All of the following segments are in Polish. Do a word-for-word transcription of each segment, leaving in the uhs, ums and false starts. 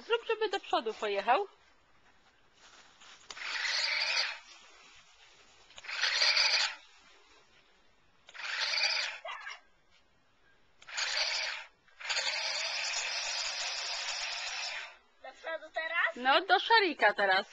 Zrób, żeby do przodu pojechał. Do przodu teraz? No, do szarika teraz.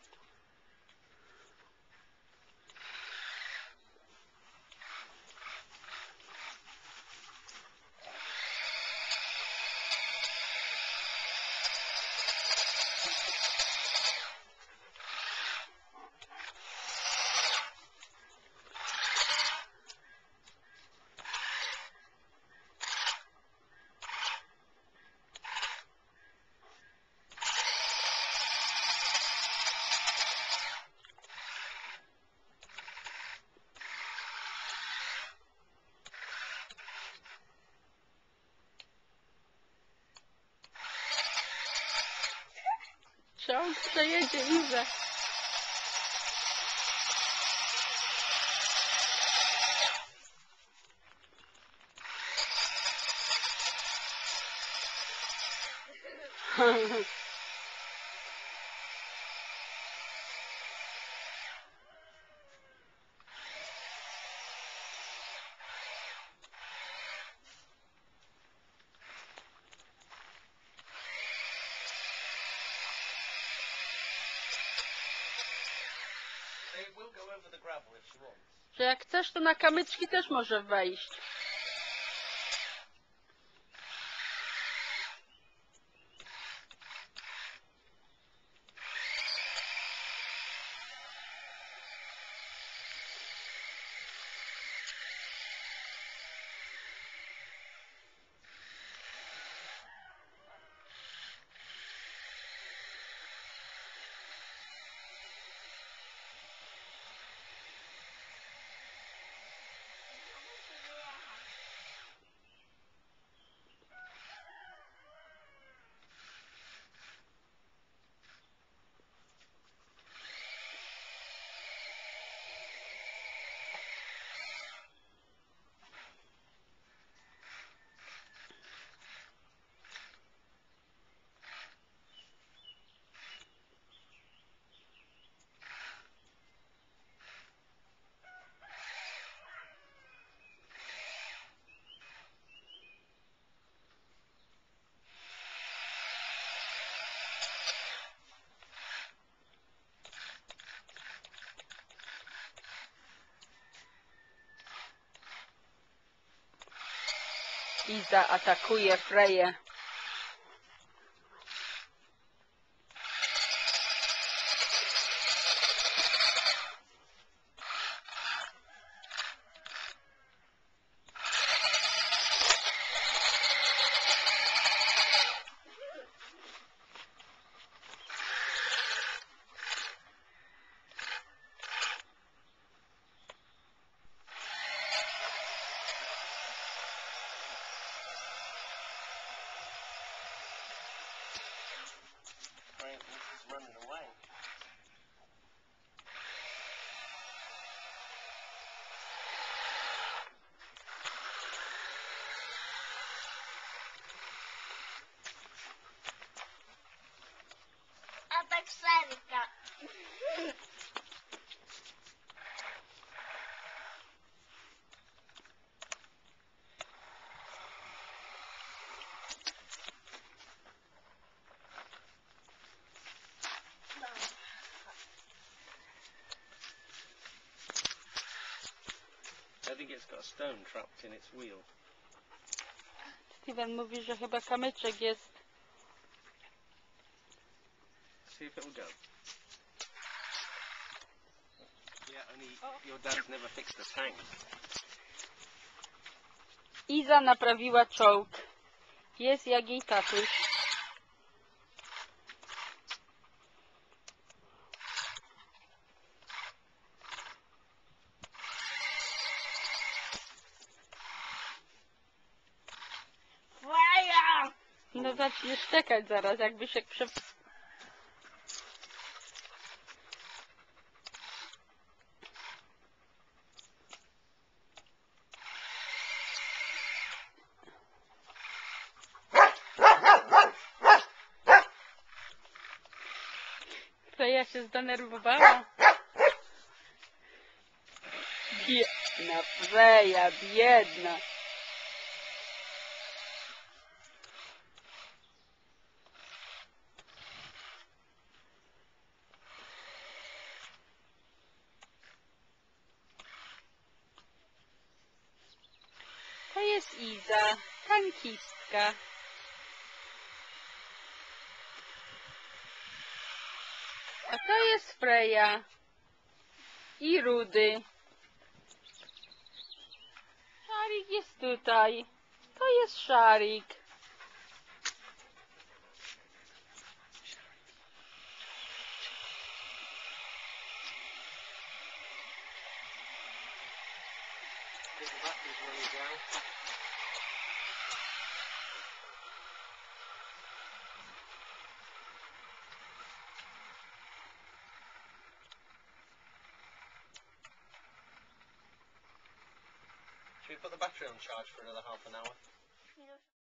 Ciąg przejedzie Izę. Że jak chcesz, to na kamyczki też może wejść. Iza atakuje Freję. Running away. Atak szarika. I think it's got a stone trapped in its wheel. Steven mówi, że chyba kamyczek jest. See if it'll go. Yeah, only your dad's never fixed the tank. Iza naprawiła czołg. Jest jak jej tatuś. Freja! No zacznie szczekać zaraz, jakby się prze... Freja się zdenerwowała. Biedna Freja, biedna. To jest Iza, tankistka. A to jest Freja i Rudy. Szarik jest tutaj. To jest Szarik. The battery's running down. Should we put the battery on charge for another half an hour?